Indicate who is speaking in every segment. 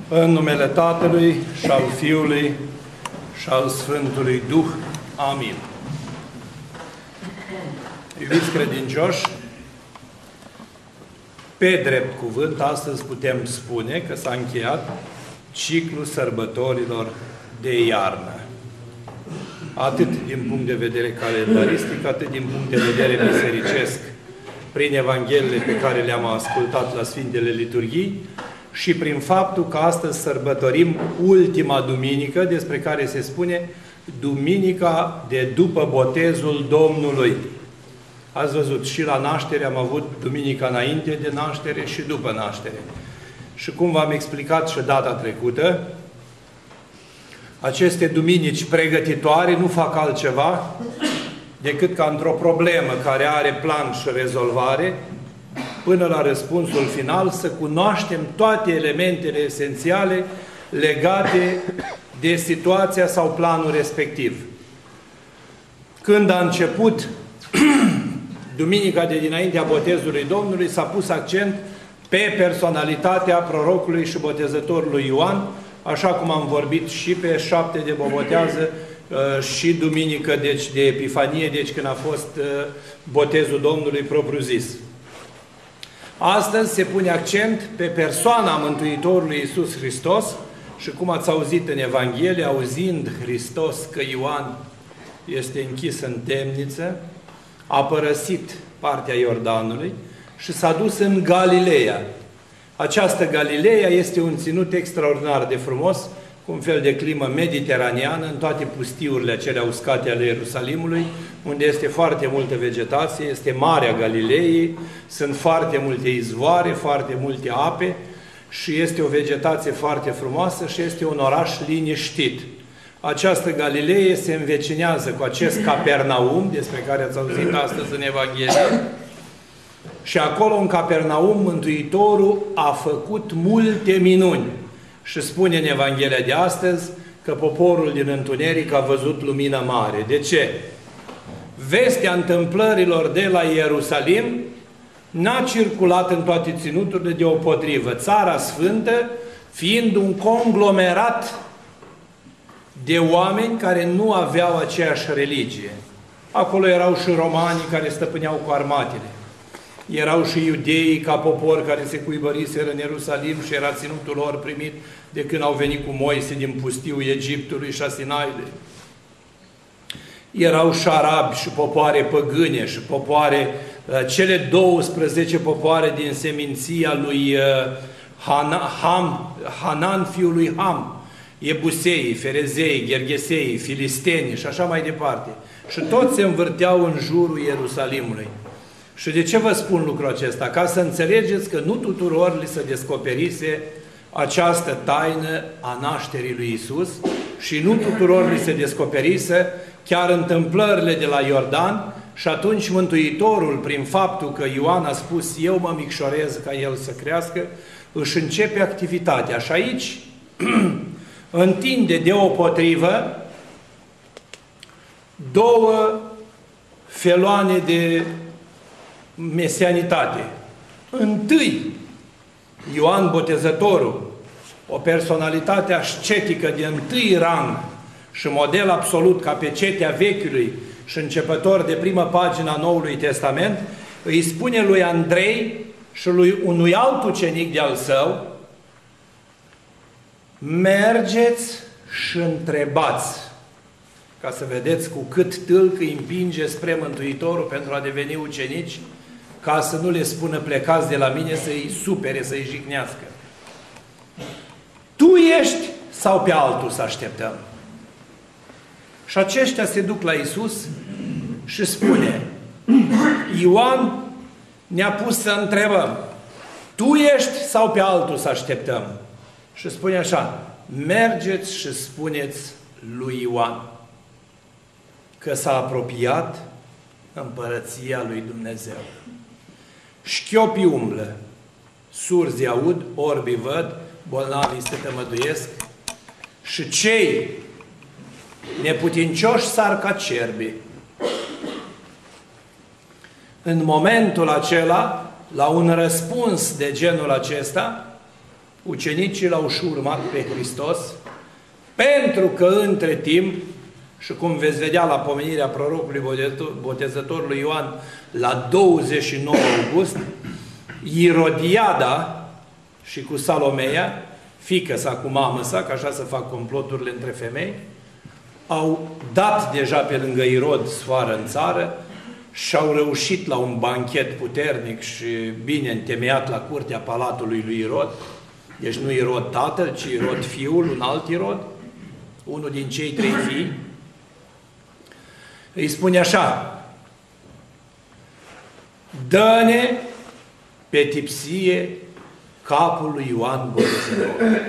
Speaker 1: În numele Tatălui și al Fiului și al Sfântului Duh. Amin. Iubiți credincioși, pe drept cuvânt, astăzi putem spune că s-a încheiat ciclul sărbătorilor de iarnă. Atât din punct de vedere calendaristic, atât din punct de vedere bisericesc, prin Evangheliile pe care le-am ascultat la Sfintele Liturghii, și prin faptul că astăzi sărbătorim ultima duminică, despre care se spune Duminica de după botezul Domnului. Ați văzut, și la naștere am avut duminica înainte de naștere și după naștere. Și cum v-am explicat și data trecută, aceste duminici pregătitoare nu fac altceva decât ca într-o problemă care are plan și rezolvare, până la răspunsul final, să cunoaștem toate elementele esențiale legate de situația sau planul respectiv. Când a început duminica de dinaintea botezului Domnului, s-a pus accent pe personalitatea prorocului și botezătorului Ioan, așa cum am vorbit și pe 7 de bobotează și duminică deci, de Epifanie, deci când a fost botezul Domnului propriu-zis. Astăzi se pune accent pe persoana Mântuitorului Iisus Hristos și cum ați auzit în Evanghelie, auzind Hristos că Ioan este închis în temniță, a părăsit partea Iordanului și s-a dus în Galileea. Această Galileea este un ținut extraordinar de frumos, cu un fel de climă mediteraneană, în toate pustiurile acelea uscate ale Ierusalimului, unde este foarte multă vegetație, este Marea Galileei, sunt foarte multe izvoare, foarte multe ape și este o vegetație foarte frumoasă și este un oraș liniștit. Această Galileie se învecinează cu acest Capernaum, despre care ați auzit astăzi în Evanghelie, și acolo în Capernaum Mântuitorul a făcut multe minuni. Și spune în Evanghelia de astăzi că poporul din întuneric a văzut lumină mare. De ce? Vestea întâmplărilor de la Ierusalim n-a circulat în toate ținuturile deopotrivă. Țara Sfântă fiind un conglomerat de oameni care nu aveau aceeași religie. Acolo erau și romanii care stăpâneau cu armatele. Erau și iudeii ca popor care se cuibăriseră în Ierusalim și era ținutul lor primit de când au venit cu Moise din pustiul Egiptului și a Sinaile. Erau și arabi și popoare păgâne și popoare, cele 12 popoare din seminția lui Hanan, fiul lui Ham, Ebusei, Ferezei, Gergesei, Filistenii și așa mai departe. Și toți se învârteau în jurul Ierusalimului. Și de ce vă spun lucrul acesta? Ca să înțelegeți că nu tuturor li se descoperise această taină a nașterii lui Iisus și nu tuturor li se descoperise chiar întâmplările de la Iordan și atunci Mântuitorul, prin faptul că Ioan a spus eu mă micșorez ca el să crească, își începe activitatea. Și aici întinde deopotrivă două feloane de mesianitate. Întâi, Ioan Botezătorul, o personalitate ascetică de întâi rang și model absolut ca pe cetea Vechiului și începător de primă pagina Noului Testament, îi spune lui Andrei și lui unui alt ucenic de-al său, mergeți și întrebați, ca să vedeți cu cât tâlc îi împinge spre Mântuitorul pentru a deveni ucenici, ca să nu le spună plecați de la mine să-i supere, să-i jignească. Tu ești sau pe altul să așteptăm? Și aceștia se duc la Iisus și spune, Ioan ne-a pus să întrebăm, tu ești sau pe altul să așteptăm? Și spune așa, mergeți și spuneți lui Ioan că s-a apropiat împărăția lui Dumnezeu. Șchiopii umblă, surzi aud, orbii văd, bolnavii se tămăduiesc și cei neputincioși sar ca cerbi. În momentul acela, la un răspuns de genul acesta, ucenicii l-au și urmat pe Hristos, pentru că între timp, și cum veți vedea la pomenirea prorocului botezătorului Ioan, la 29 august, Irodiada și cu Salomeia, fiică sa cu mamă sa, că așa se fac comploturile între femei, au dat deja pe lângă Irod sfoară în țară și au reușit la un banchet puternic și bine întemeiat la curtea palatului lui Irod. Deci nu Irod tatăl, ci Irod fiul, un alt Irod, unul din cei 3 fii. Îi spune așa: dă-ne pe tipsie capul lui Ioan Botezătorul.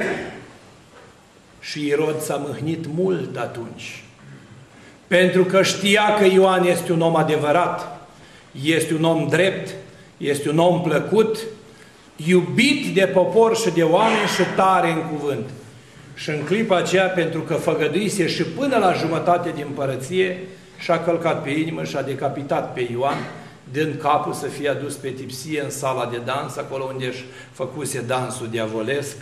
Speaker 1: Și Irod s-a mâhnit mult atunci, pentru că știa că Ioan este un om adevărat, este un om drept, este un om plăcut, iubit de popor și de oameni și tare în cuvânt. Și în clipa aceea, pentru că făgăduise și până la jumătate din împărăție, și-a călcat pe inimă și a decapitat pe Ioan, dând capul să fie adus pe tipsie în sala de dans, acolo unde își făcuse dansul diavolesc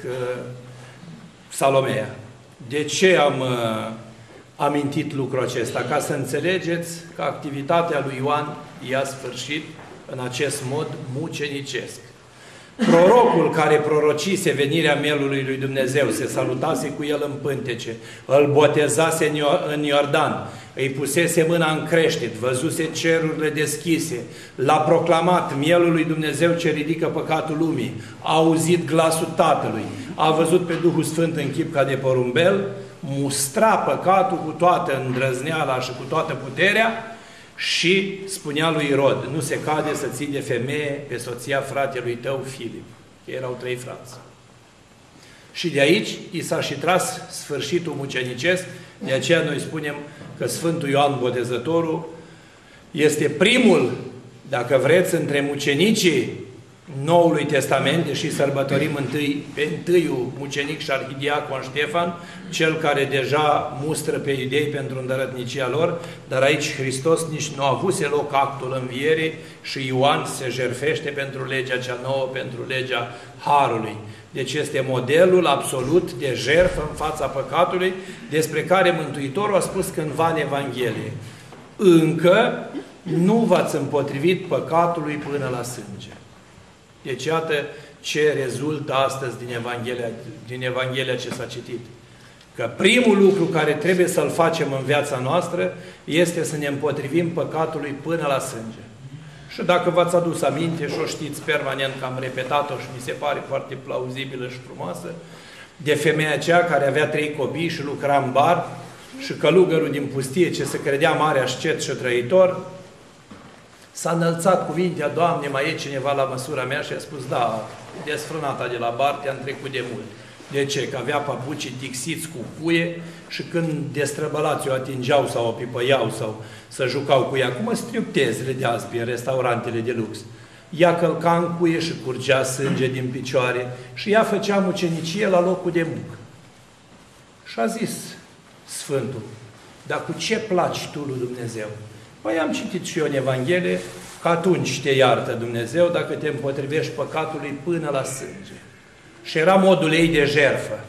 Speaker 1: Salomeia. De ce am amintit lucrul acesta? Ca să înțelegeți că activitatea lui Ioan i-a sfârșit în acest mod mucenicesc. Prorocul care prorocise venirea Mielului lui Dumnezeu, se salutase cu el în pântece, îl botezase în Iordan, îi pusese mâna în creștet, văzuse cerurile deschise, l-a proclamat Mielul lui Dumnezeu ce ridică păcatul lumii, a auzit glasul Tatălui, a văzut pe Duhul Sfânt în chip ca de porumbel, mustra păcatul cu toată îndrăzneala și cu toată puterea și spunea lui Irod: nu se cade să ții de femeie pe soția fratelui tău Filip. Erau 3 frați. Și de aici i s-a și tras sfârșitul mucenicesc, de aceea noi spunem că Sfântul Ioan Botezătorul este primul, dacă vreți, între mucenicii Noului Testament, deși sărbătorim pe întâiul mucenic și arhidiacon Ștefan, cel care deja mustră pe iudei pentru îndărătnicia lor, dar aici Hristos nici nu a avuse loc actul învierii și Ioan se jertfește pentru legea cea nouă, pentru legea Harului. Deci este modelul absolut de jertfă în fața păcatului, despre care Mântuitorul a spus cândva în Evanghelie: încă nu v-ați împotrivit păcatului până la sânge. Deci iată ce rezultă astăzi din Evanghelia ce s-a citit. Că primul lucru care trebuie să-l facem în viața noastră este să ne împotrivim păcatului până la sânge. Și dacă v-ați adus aminte și o știți permanent că am repetat-o și mi se pare foarte plauzibilă și frumoasă, de femeia aceea care avea 3 copii și lucra în bar și călugărul din pustie, ce se credea mare ascet și trăitor, s-a înălțat cuvintea: Doamne, mai e cineva la măsura mea? Și a spus: da, desfrânata de la bar te-am trecut de mult. De ce? Că avea papucii tixiți cu cuie și când destrăbălați o atingeau sau o pipăiau sau să jucau cu ea, cum mă striptezele de azi în restaurantele de lux. Ea călca în cuie și curgea sânge din picioare și ea făcea mucenicie la locul de muncă. Și a zis Sfântul: dar cu ce placi tu lui Dumnezeu? Păi am citit și eu în Evanghelie că atunci te iartă Dumnezeu dacă te împotrivești păcatului până la sânge. Și era modul ei de jertfă.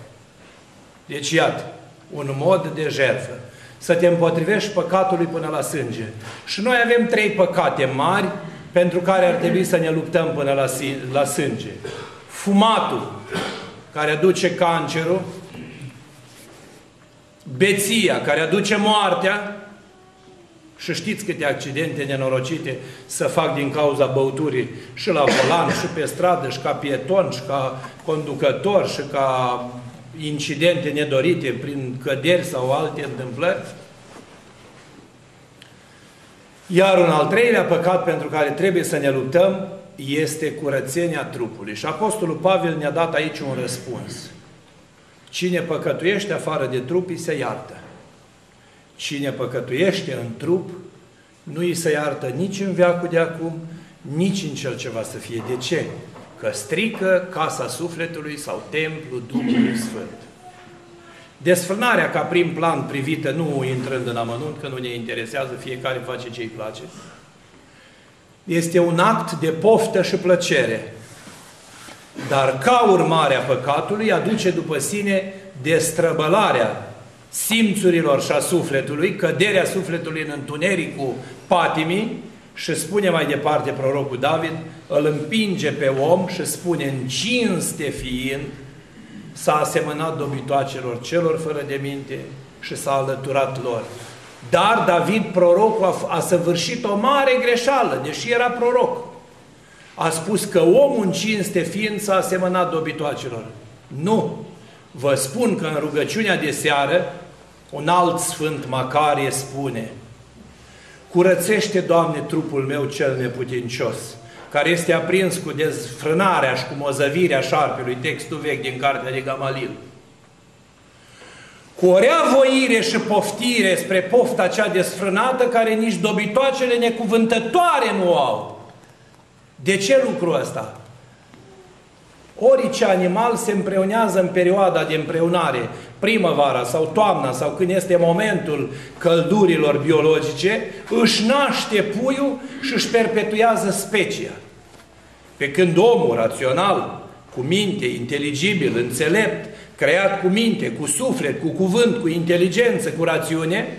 Speaker 1: Deci iată, un mod de jertfă. Să te împotrivești păcatului până la sânge. Și noi avem 3 păcate mari pentru care ar trebui să ne luptăm până la sânge. Fumatul, care aduce cancerul, beția, care aduce moartea, și știți câte accidente nenorocite se fac din cauza băuturii și la volan, și pe stradă, și ca pieton, și ca conducător, și ca incidente nedorite prin căderi sau alte întâmplări. Iar un al 3-lea păcat pentru care trebuie să ne luptăm este curățenia trupului. Și Apostolul Pavel ne-a dat aici un răspuns. Cine păcătuiește afară de trup, îi se iartă. Cine păcătuiește în trup, nu îi se iartă nici în veacul de acum, nici în cel ce va să fie. De ce? Că strică casa sufletului sau templul Duhului Sfânt. Desfrânarea ca prim plan privită, nu intrând în amănunt, că nu ne interesează, fiecare face ce îi place, este un act de poftă și plăcere. Dar ca urmare a păcatului aduce după sine destrăbălarea simțurilor și a sufletului, căderea sufletului în întunericul patimii și spune mai departe prorocul David, îl împinge pe om și spune, în cinste fiind, s-a asemănat dobitoacelor celor fără de minte și s-a alăturat lor. Dar David, prorocul, a săvârșit o mare greșeală, deși era proroc. A spus că omul în cinste fiind s-a asemănat dobitoacelor. Nu! Vă spun că în rugăciunea de seară, un alt sfânt Macarie spune, curățește, Doamne, trupul meu cel neputincios, care este aprins cu dezfrânarea și cu mozăvirea șarpelui, textul vechi din cartea de Gamaliel. Cu o rea voire și poftire spre pofta cea desfrânată, care nici dobitoacele necuvântătoare nu au. De ce lucrul ăsta? Orice animal se împreunează în perioada de împreunare, primăvara sau toamna sau când este momentul căldurilor biologice, își naște puiul și își perpetuează specia. Pe când omul rațional, cu minte, inteligibil, înțelept, creat cu minte, cu suflet, cu cuvânt, cu inteligență, cu rațiune,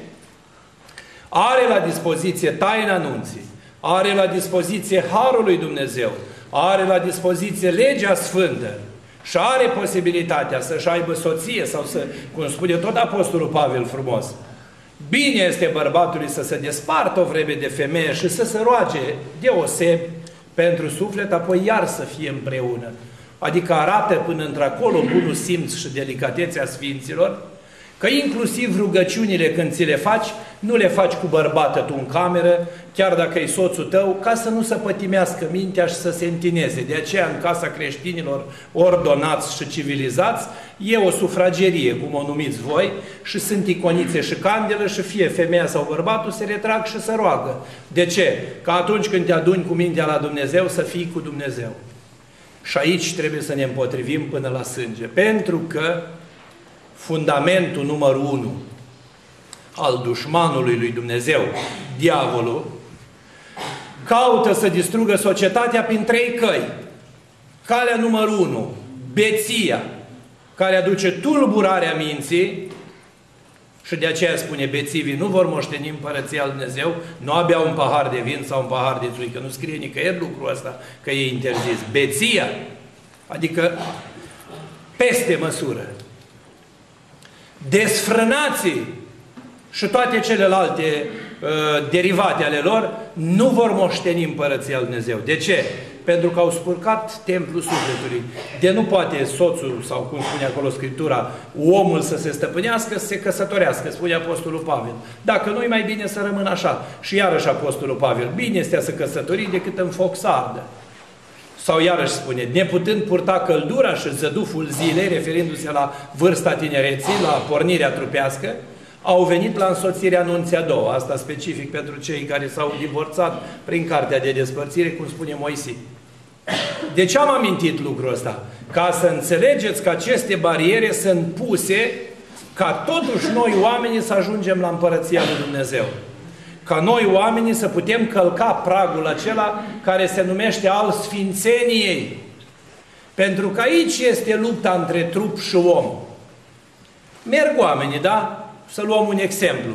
Speaker 1: are la dispoziție taina anunții, are la dispoziție harul lui Dumnezeu, are la dispoziție legea sfântă și are posibilitatea să-și aibă soție sau să, cum spune tot Apostolul Pavel frumos, bine este bărbatului să se despartă o vreme de femeie și să se roage deosebi pentru suflet, apoi iar să fie împreună. Adică arată până într-acolo bunul simț și delicatețea sfinților, că inclusiv rugăciunile când ți le faci, nu le faci cu bărbatul tu în cameră, chiar dacă e soțul tău, ca să nu se pătimească mintea și să se întineze. De aceea în casa creștinilor ordonați și civilizați e o sufragerie, cum o numiți voi, și sunt iconițe și candelă și fie femeia sau bărbatul se retrag și se roagă. De ce? Că atunci când te aduni cu mintea la Dumnezeu, să fii cu Dumnezeu. Și aici trebuie să ne împotrivim până la sânge. Pentru că fundamentul numărul 1 al dușmanului lui Dumnezeu, diavolul, caută să distrugă societatea prin 3 căi. Calea numărul 1, beția, care aduce tulburarea minții, și de aceea spune, bețivii nu vor moșteni împărăția lui Dumnezeu, nu abia un pahar de vin sau un pahar de țuică, nu scrie nicăieri lucrul ăsta, că e interzis. Beția, adică peste măsură. Desfrânații și toate celelalte derivate ale lor nu vor moșteni împărăția lui Dumnezeu. De ce? Pentru că au spurcat templul sufletului. De nu poate soțul, sau cum spune acolo Scriptura, omul să se stăpânească, să se căsătorească, spune Apostolul Pavel. Dacă nu, e mai bine să rămână așa. Și iarăși Apostolul Pavel, bine este să căsători decât în foc să ardă. Sau iarăși spune, neputând purta căldura și zăduful zilei, referindu-se la vârsta tinereții, la pornirea trupească, au venit la însoțirea nunții a doua. Asta specific pentru cei care s-au divorțat prin cartea de despărțire, cum spune Moise. De ce am amintit lucrul ăsta? Ca să înțelegeți că aceste bariere sunt puse ca totuși noi oamenii să ajungem la împărăția lui Dumnezeu. Ca noi oamenii să putem călca pragul acela care se numește al sfințeniei. Pentru că aici este lupta între trup și om. Merg oamenii, da? Să luăm un exemplu.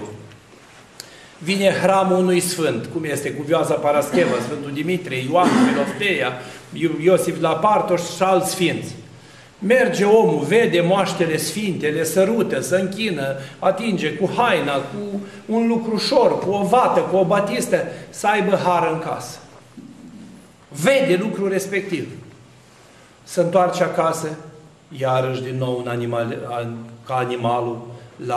Speaker 1: Vine hramul unui sfânt, cum este Cuvioasa Parascheva, Sfântul Dimitrie, Ioan, Filofteia, Iosif la Partos și alți sfinți. Merge omul, vede moaștele sfinte, le sărută, se închină, atinge cu haina, cu un lucrușor, cu o vată, cu o batistă, să aibă har în casă. Vede lucrul respectiv. Se întoarce acasă, iarăși din nou ca animalul,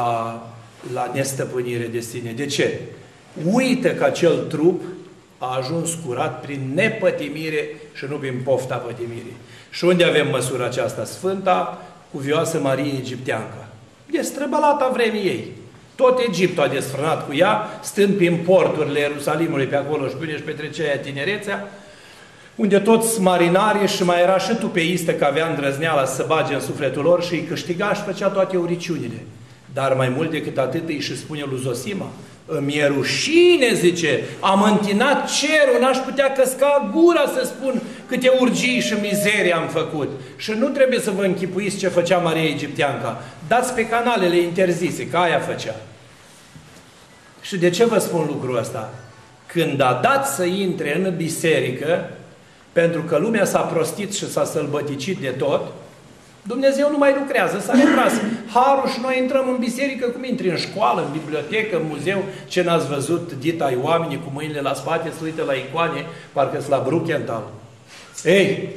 Speaker 1: la nestăpânire de sine. De ce? Uită că acel trup a ajuns curat prin nepătimire și nu prin pofta pătimirii. Și unde avem măsura aceasta? Sfânta Cuvioasă Marie Egipteancă. Destrăbălata vremii ei. Tot Egiptul a desfrânat cu ea, stând prin porturile Ierusalimului, pe acolo își petrecea tinerețea, unde toți marinarii și mai era și tupeistă că avea îndrăzneala să se bage în sufletul lor și îi câștiga și făcea toate uriciunile. Dar mai mult decât atât îi și spune lui Zosima, îmi e rușine, zice, am întinat cerul, n-aș putea căsca gura să spun câte urgii și mizerii am făcut. Și nu trebuie să vă închipuiți ce făcea Maria Egipteanca. Dați pe canalele interzise, că aia făcea. Și de ce vă spun lucrul ăsta? Când a dat să intre în biserică, pentru că lumea s-a prostit și s-a sălbăticit de tot, Dumnezeu nu mai lucrează, s-a retras. Harul și noi intrăm în biserică cum intri în școală, în bibliotecă, în muzeu. Ce n-ați văzut, dita-i oamenii cu mâinile la spate, se uită la icoane, parcă-s la Bruckenthal. Ei,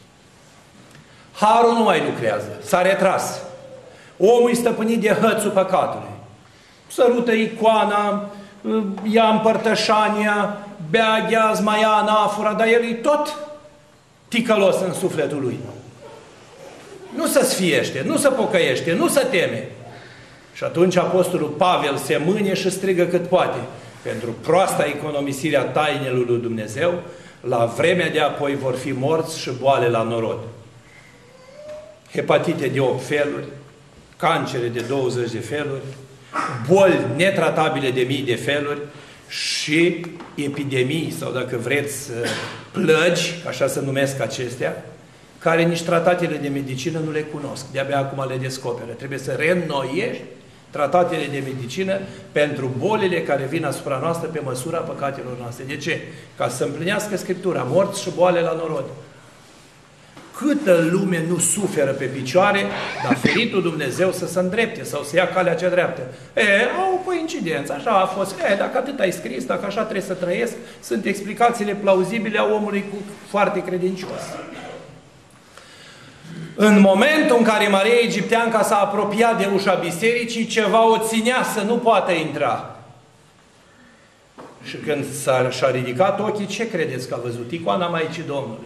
Speaker 1: Harul nu mai lucrează, s-a retras. Omul e stăpânit de hățul păcatului. Sărută icoana, ia împărtășania, bea gheazma, ia anafora, dar el e tot ticălos în sufletul lui. Nu se sfiește, nu se pocăiește, nu se teme. Și atunci Apostolul Pavel se mânie și strigă cât poate. Pentru proasta economisire a tainelor lui Dumnezeu, la vremea de apoi vor fi morți și boale la norod. Hepatite de 8 feluri, cancere de 20 de feluri, boli netratabile de mii de feluri și epidemii, sau dacă vreți, plăgi, așa se numesc acestea, care nici tratatele de medicină nu le cunosc. De-abia acum le descoperă. Trebuie să reînnoiești tratatele de medicină pentru bolile care vin asupra noastră pe măsura păcatelor noastre. De ce? Ca să împlinească Scriptura, morți și boale la norod. Câtă lume nu suferă pe picioare, dar feritul Dumnezeu să se îndrepte sau să ia calea cea dreaptă. Au coincidență, așa a fost. Dacă atât ai scris, dacă așa trebuie să trăiesc, sunt explicațiile plauzibile a omului foarte credincios. În momentul în care Maria Egipteanca s-a apropiat de ușa bisericii, ceva o ținea să nu poată intra. Și când și-a ridicat ochii, ce credeți că a văzut? Icoana Maicii Domnului.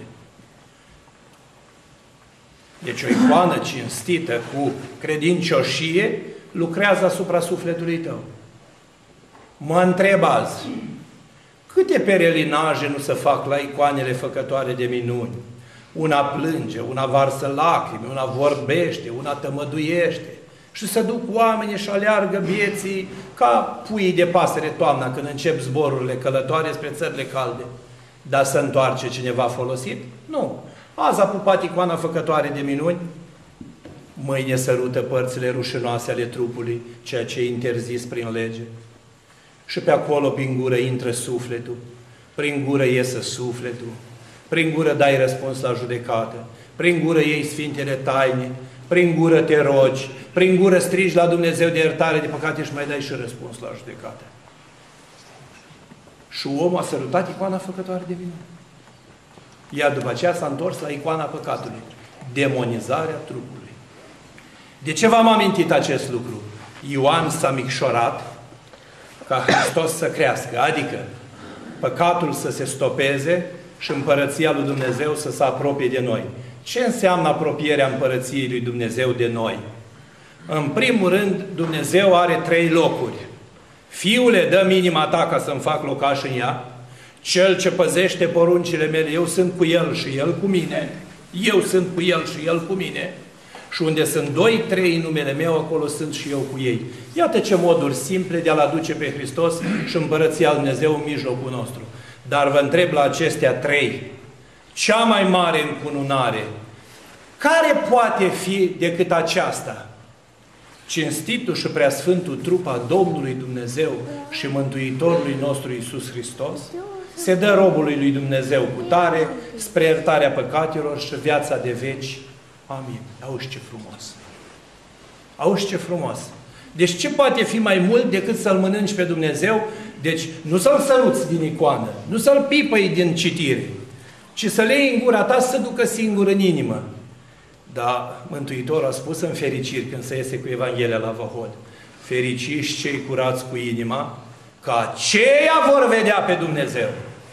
Speaker 1: Deci o icoană cinstită cu credincioșie lucrează asupra sufletului tău. Mă întreb azi, câte peregrinaje nu se fac la icoanele făcătoare de minuni? Una plânge, una varsă lacrimi, una vorbește, una tămăduiește. Și se duc oamenii și aleargă vieții ca puii de pasăre toamna când încep zborurile călătoare spre țările calde. Dar se întoarce cineva folosit? Nu. Azi a pupat icoana făcătoare de minuni, mâine sărută părțile rușinoase ale trupului, ceea ce e interzis prin lege. Și pe acolo, prin gură, intră sufletul, prin gură iese sufletul, prin gură dai răspuns la judecată, prin gură iei sfintele taine, prin gură te rogi, prin gură strigi la Dumnezeu de iertare de păcate și mai dai și răspuns la judecată. Și omul a sărutat icoana făcătoare de minuni. Iar după aceea s-a întors la icoana păcatului. Demonizarea trupului. De ce v-am amintit acest lucru? Ioan s-a micșorat ca Hristos să crească, adică păcatul să se stopeze și împărăția lui Dumnezeu să se apropie de noi. Ce înseamnă apropierea împărăției lui Dumnezeu de noi? În primul rând, Dumnezeu are 3 locuri. Fiule, dă-mi inima ta ca să-mi fac locaș în ea. Cel ce păzește poruncile mele, eu sunt cu el și el cu mine. Eu sunt cu el și el cu mine. Și unde sunt 2-3 în numele meu, acolo sunt și eu cu ei. Iată ce moduri simple de a-L aduce pe Hristos și împărăția lui Dumnezeu în mijlocul nostru. Dar vă întreb la acestea 3, cea mai mare încununare, care poate fi decât aceasta? Cinstitul și preasfântul trup al Domnului Dumnezeu și Mântuitorului nostru Iisus Hristos se dă robului lui Dumnezeu cu tare spre iertarea păcatelor și viața de veci. Amin. Auzi ce frumos! Auzi ce frumos! Deci ce poate fi mai mult decât să-L mănânci pe Dumnezeu? Deci nu să-L săruți din icoană, nu să-L pipăi din citire, ci să-L iei în gura ta să se ducă singur în inimă. Dar Mântuitorul a spus în fericiri când se iese cu Evanghelia la Văhod: fericiți cei curați cu inima, că aceia vor vedea pe Dumnezeu.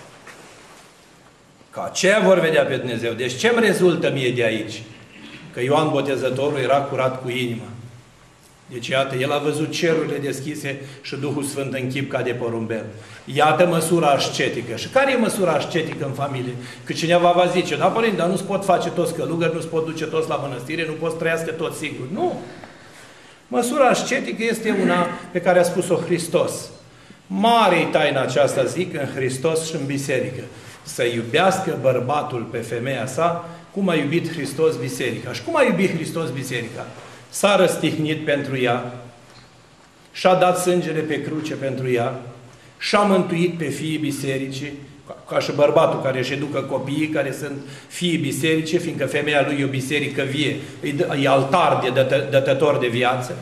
Speaker 1: Că aceia vor vedea pe Dumnezeu. Deci ce-mi rezultă mie de aici? Că Ioan Botezătorul era curat cu inima. Deci iată, el a văzut cerurile deschise și Duhul Sfânt în chip ca de porumbel. Iată măsura ascetică. Și care e măsura ascetică în familie? Că cineva va zice: da, părinte, dar nu-ți pot face toți călugări, nu-ți pot duce toți la mănăstire, nu poți trăiască toți singuri. Nu! Măsura ascetică este una pe care a spus-o Hristos. Mare-i taina aceasta, zic, în Hristos și în biserică. să iubească bărbatul pe femeia sa, cum a iubit Hristos biserica. Și cum a iubit Hristos biserica? S-a răstihnit pentru ea, și-a dat sângele pe cruce pentru ea, și-a mântuit pe fiii bisericii, ca și bărbatul care își educă copiii, care sunt fiii bisericii, fiindcă femeia lui e o biserică vie, e altar de dătător de viață.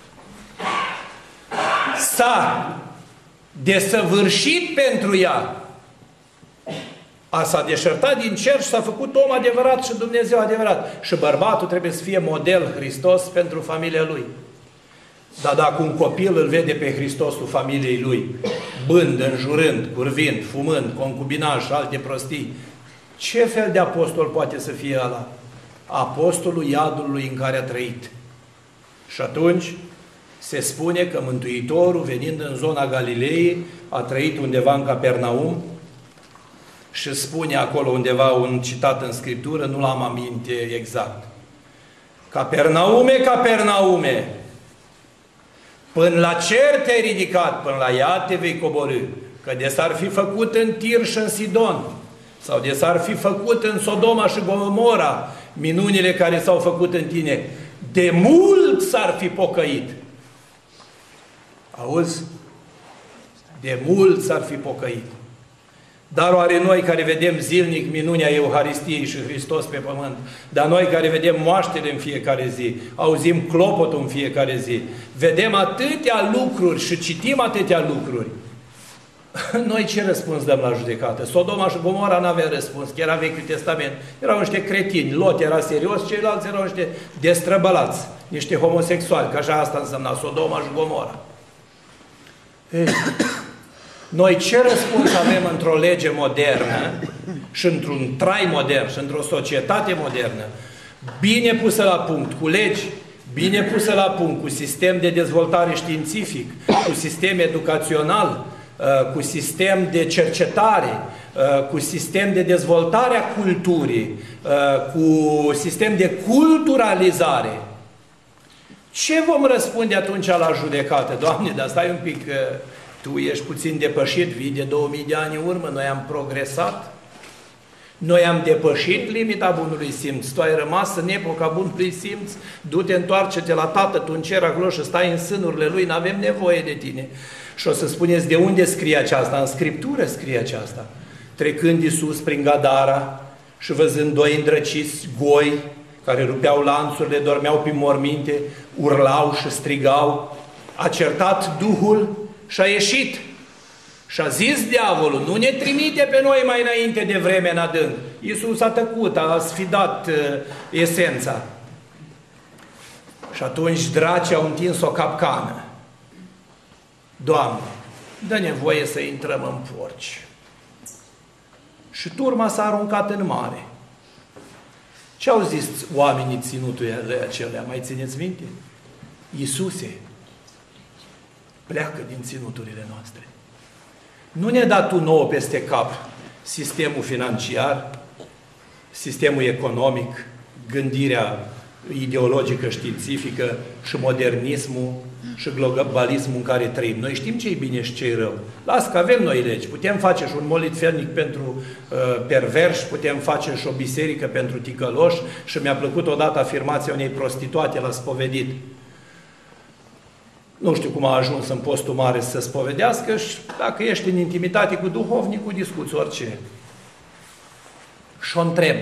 Speaker 1: S-a desăvârșit pentru ea. S-a deșertat din cer și s-a făcut om adevărat și Dumnezeu adevărat. Și bărbatul trebuie să fie model Hristos pentru familia lui. Dar dacă un copil îl vede pe Hristosul familiei lui, bând, înjurând, curvind, fumând, concubinaj și alte prostii, ce fel de apostol poate să fie ăla? Apostolul iadului în care a trăit. Și atunci se spune că Mântuitorul, venind în zona Galilei, a trăit undeva în Capernaum și spune acolo undeva un citat în Scriptură, nu l-am aminte exact. Capernaume, Capernaume, până la cer te-ai ridicat, până la ea te vei coborî. Că de s-ar fi făcut în Tir și în Sidon, sau de s-ar fi făcut în Sodoma și Gomora, minunile care s-au făcut în tine, de mult s-ar fi pocăit. Auzi? De mult s-ar fi pocăit. Dar oare noi care vedem zilnic minunea Euharistiei și Hristos pe pământ, dar noi care vedem moaștele în fiecare zi, auzim clopotul în fiecare zi, vedem atâtea lucruri și citim atâtea lucruri, noi ce răspuns dăm la judecată? Sodoma și Gomora n-avea răspuns, că era Vechiul Testament. Erau niște cretini, Lot era serios, ceilalți erau niște destrăbălați, niște homosexuali, că așa asta însemna Sodoma și Gomora. Noi ce răspuns avem într-o lege modernă și într-un trai modern și într-o societate modernă, bine pusă la punct, cu legi, bine pusă la punct, cu sistem de dezvoltare științific, cu sistem educațional, cu sistem de cercetare, cu sistem de dezvoltare a culturii, cu sistem de culturalizare. Ce vom răspunde atunci la judecată? Doamne, dar stai un pic, tu ești puțin depășit, vii de 2000 de ani în urmă, noi am progresat, noi am depășit limita bunului simț, tu ai rămas în epoca bunului simț, du-te, întoarce-te la Tată, tu în cer acolo și stai în sânurile Lui, n-avem nevoie de tine. Și o să spuneți, de unde scrie aceasta? În Scriptură scrie aceasta. Trecând Iisus prin Gadara și văzând doi îndrăciți goi, care rupeau lanțurile, dormeau prin morminte, urlau și strigau, a certat Duhul și a ieșit. Și a zis diavolul, nu ne trimite pe noi mai înainte de vreme în adânc. Iisus a tăcut, a sfidat esența. Și atunci dracii au întins o capcană. Doamne, dă-ne voie să intrăm în porci. Și turma s-a aruncat în mare. Ce au zis oamenii ținuturile acelea? Mai țineți minte? Iisuse, pleacă din ținuturile noastre. Nu ne-a dat tu nouă peste cap sistemul financiar, sistemul economic, gândirea ideologică, științifică și modernismul și globalismul în care trăim. Noi știm ce e bine și ce e rău. Las că avem noi legi. Putem face și un molitfelnic pentru perverși, putem face și o biserică pentru ticăloși și mi-a plăcut odată afirmația unei prostituate la spovedit. Nu știu cum a ajuns în postul mare să se spovedească și dacă ești în intimitate cu duhovnicul, discuți orice. Și o întreb,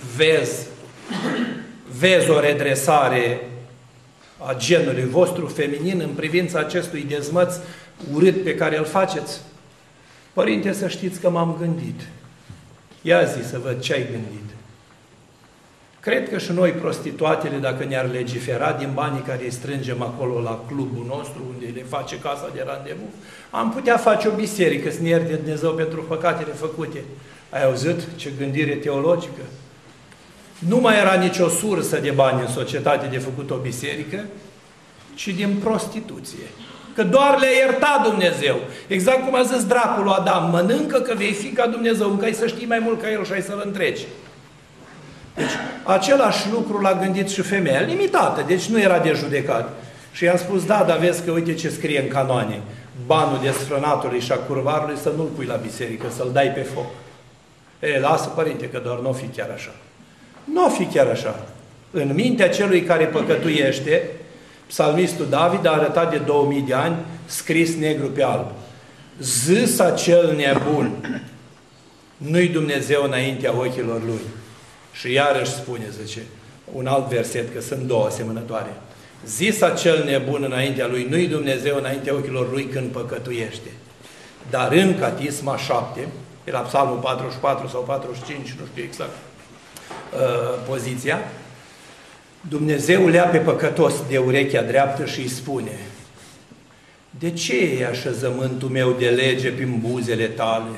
Speaker 1: vezi o redresare a genului vostru feminin în privința acestui dezmăț urât pe care îl faceți? Părinte, să știți că m-am gândit. Ia zi să văd ce ai gândit. Cred că și noi, prostituatele, dacă ne-ar legifera din banii care îi strângem acolo la clubul nostru, unde le face casa de randevu, am putea face o biserică să ne ierte Dumnezeu pentru păcatele făcute. Ai auzit ce gândire teologică? Nu mai era nicio sursă de bani în societate de făcut o biserică, ci din prostituție. Că doar le-a iertat Dumnezeu. Exact cum a zis dracul lui Adam, mănâncă că vei fi ca Dumnezeu, încă ai să știi mai mult ca El și ai să-L întreci. Deci, același lucru l-a gândit și femeia, limitată, deci nu era de judecat. Și i-am spus, da, dar vezi că uite ce scrie în canoane. Banul desfrânatului și a curvarului să nu-l pui la biserică, să-l dai pe foc. Lasă, părinte, că doar n-o fi chiar așa. Nu o fi chiar așa. În mintea celui care păcătuiește, psalmistul David a arătat de 2000 de ani, scris negru pe alb. Zis acel nebun, nu-i Dumnezeu înaintea ochilor lui. Și iarăși spune, zice, un alt verset, că sunt două asemănătoare. Zis acel nebun înaintea lui, nu-i Dumnezeu înaintea ochilor lui când păcătuiește. Dar în Catisma 7, era Psalmul 44 sau 45, nu știu exact poziția, Dumnezeu lea pe păcătos de urechea dreaptă și îi spune: de ce e așezământul meu de lege prin buzele tale?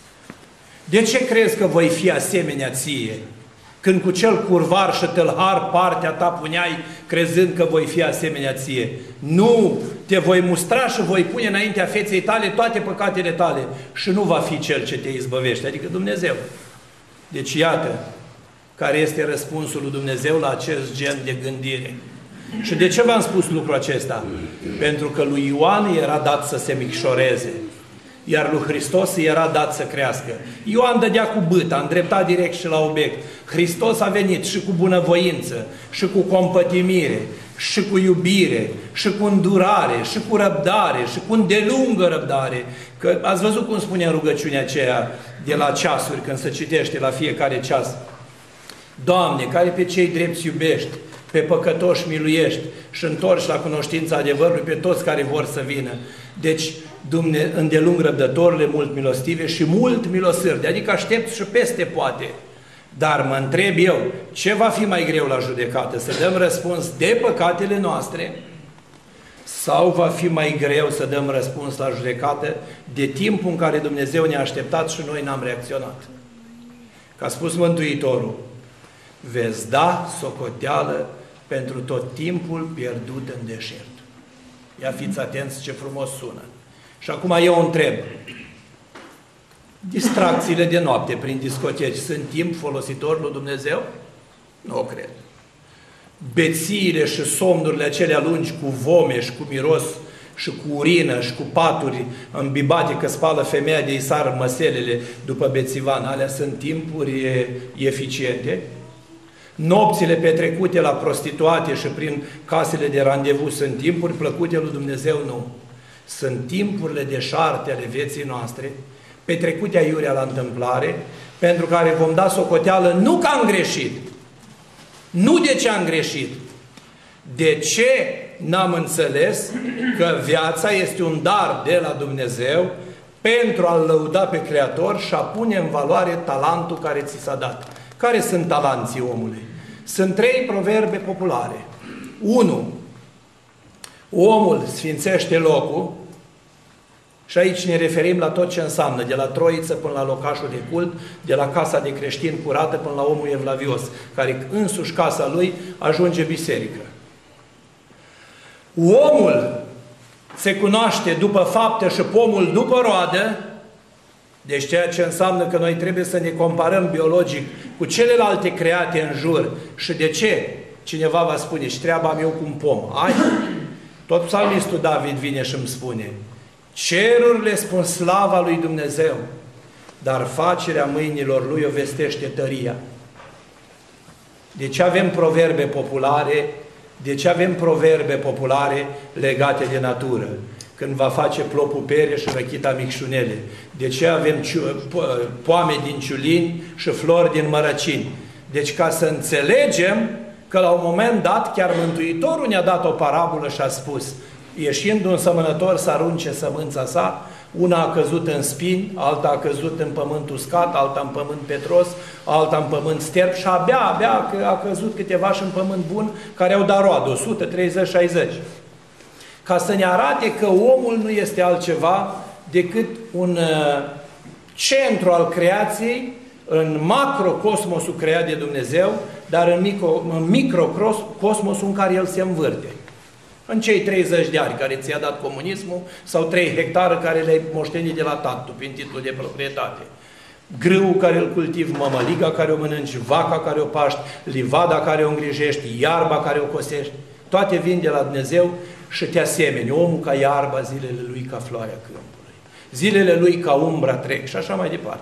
Speaker 1: De ce crezi că voi fi asemenea ție? Când cu cel curvar și tâlhar partea ta puneai, crezând că voi fi asemenea ție. Nu, te voi mustra și voi pune înaintea feței tale toate păcatele tale și nu va fi cel ce te izbăvește, adică Dumnezeu. Deci iată care este răspunsul lui Dumnezeu la acest gen de gândire. Și de ce v-am spus lucrul acesta? Pentru că lui Ioan era dat să se micșoreze, iar lui Hristos era dat să crească. Ioan dădea cu bâta, îndrepta direct și la obiect. Hristos a venit și cu bunăvoință, și cu compătimire, și cu iubire, și cu îndurare, și cu răbdare, și cu îndelungă răbdare. Că ați văzut cum spune în rugăciunea aceea de la ceasuri, când se citește la fiecare ceas: Doamne, care pe cei drepți iubești, pe păcătoși miluiești și întorci la cunoștința adevărului pe toți care vor să vină. Deci, îndelung răbdătorile, mult milostive și mult milosârde, adică aștept și peste poate. Dar mă întreb eu, ce va fi mai greu la judecată? Să dăm răspuns de păcatele noastre sau va fi mai greu să dăm răspuns la judecată de timpul în care Dumnezeu ne-a așteptat și noi n-am reacționat? Că a spus Mântuitorul: veți da socoteală pentru tot timpul pierdut în deșert. Ia fiți atenți ce frumos sună. Și acum eu întreb, distracțiile de noapte prin discoteci sunt timp folositor lui Dumnezeu? Nu o cred. Bețiile și somnurile acelea lungi cu vome și cu miros și cu urină și cu paturi îmbibate că spală femeia de-i sar măselele după bețivan, alea sunt timpuri eficiente? Nopțile petrecute la prostituate și prin casele de randevu sunt timpuri plăcute lui Dumnezeu? Nu. Sunt timpurile deșarte ale vieții noastre, petrecute aiurea la întâmplare, pentru care vom da socoteală nu că am greșit, nu de ce am greșit, de ce n-am înțeles că viața este un dar de la Dumnezeu pentru a-L lăuda pe Creator și a pune în valoare talentul care ți s-a dat. Care sunt talanții omului? Sunt 3 proverbe populare. 1. Omul sfințește locul, și aici ne referim la tot ce înseamnă, de la Troiță până la locașul de cult, de la casa de creștin curată până la omul evlavios, care însuși casa lui ajunge biserică. Omul se cunoaște după fapte și pomul după roadă, deci ceea ce înseamnă că noi trebuie să ne comparăm biologic cu celelalte create în jur. Și de ce? Cineva va spune, și treaba mea cu un pom. Ai? Tot psalmistul David vine și îmi spune: cerurile spun slava lui Dumnezeu, dar facerea mâinilor lui o vestește tăria. De ce avem proverbe populare? De ce avem proverbe populare legate de natură? Când va face plopul pere și răchita micșunele. De ce avem poame din ciulini și flori din mărăcini? Deci ca să înțelegem că la un moment dat chiar Mântuitorul ne-a dat o parabolă și a spus: ieșind un sămănător să arunce sămânța sa, una a căzut în spini, alta a căzut în pământ uscat, alta în pământ petros, alta în pământ sterb și abia a căzut câteva și în pământ bun, care au dat roadă, 130-60. Ca să ne arate că omul nu este altceva decât un centru al creației, în macrocosmosul creat de Dumnezeu, dar în microcosmosul în care el se învârte. În cei 30 de ani care ți-a dat comunismul sau 3 hectare care le-ai moștenit de la tatu prin titlul de proprietate. Grâul care îl cultivi, mămăliga care o mănânci, vaca care o paști, livada care o îngrijești, iarba care o cosești, toate vin de la Dumnezeu și te asemeni. Omul ca iarba, zilele lui ca floarea câmpului. Zilele lui ca umbra trec și așa mai departe.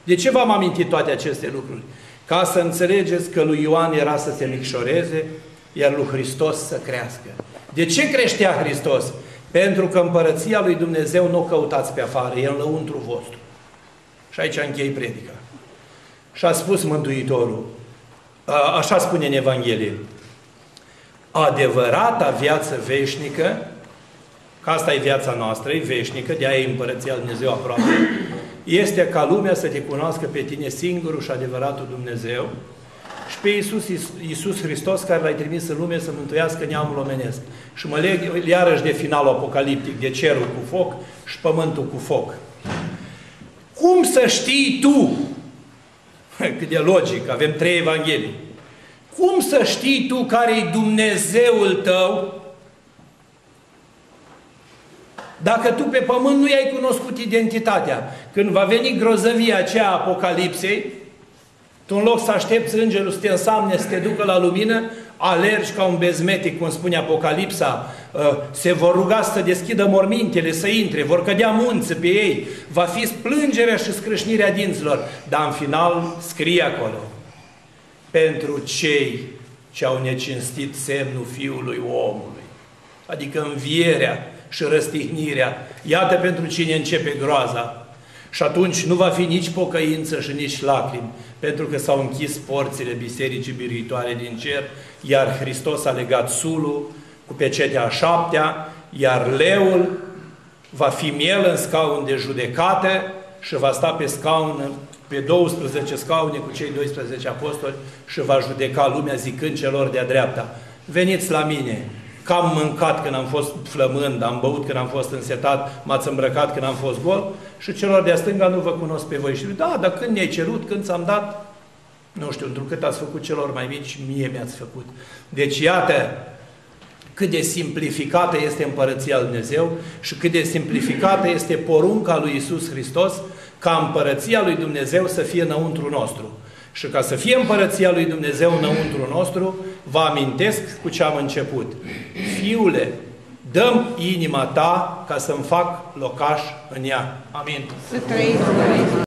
Speaker 1: De ce v-am amintit toate aceste lucruri? Ca să înțelegeți că lui Ioan era să se micșoreze, iar lui Hristos să crească. De ce creștea Hristos? Pentru că împărăția lui Dumnezeu nu o căutați pe afară, e în lăuntru vostru. Și aici închei predica. Și a spus Mântuitorul, așa spune în Evanghelie, adevărata viață veșnică, că asta e viața noastră, e veșnică, de-aia e împărăția lui Dumnezeu aproape, este ca lumea să te cunoască pe tine singurul și adevăratul Dumnezeu și pe Iisus Hristos care l-ai trimis în lume să mântuiască neamul omenesc. Și mă leg iarăși de finalul apocaliptic, de cerul cu foc și pământul cu foc. Cum să știi tu, cât de logic, avem 3 evanghelii, cum să știi tu care-i Dumnezeul tău dacă tu pe pământ nu i-ai cunoscut identitatea? Când va veni grozăvia aceea a Apocalipsei, tu în loc să aștepți îngerul să te însamne, să te ducă la lumină, alergi ca un bezmetic, cum spune Apocalipsa, se vor ruga să deschidă mormintele, să intre, vor cădea munți pe ei, va fi plângerea și scrâșnirea dinților, dar în final scrie acolo, pentru cei ce au necinstit semnul Fiului Omului, adică învierea și răstihnirea. Iată pentru cine începe groaza. Și atunci nu va fi nici pocăință și nici lacrimi, pentru că s-au închis porțile bisericii biruitoare din cer, iar Hristos a legat sulul cu pecetea a 7-a, iar leul va fi miel în scaun de judecată și va sta pe scaun, pe 12 scaune cu cei 12 apostoli și va judeca lumea zicând celor de-a dreapta, veniți la mine, că am mâncat când am fost flămând, am băut când am fost însetat, m-ați îmbrăcat când am fost gol, și celor de-a stânga nu vă cunosc pe voi. Și da, dar când ne-ai cerut, când ți-am dat, nu știu, întrucât ați făcut celor mai mici, mie mi-ați făcut. Deci iată cât de simplificată este împărăția lui Dumnezeu și cât de simplificată este porunca lui Iisus Hristos ca împărăția lui Dumnezeu să fie înăuntru nostru. Și ca să fie împărăția lui Dumnezeu înăuntru nostru, vă amintesc cu ce am început. Fiule, dă-mi inima ta ca să-mi fac locaș în ea. Amin.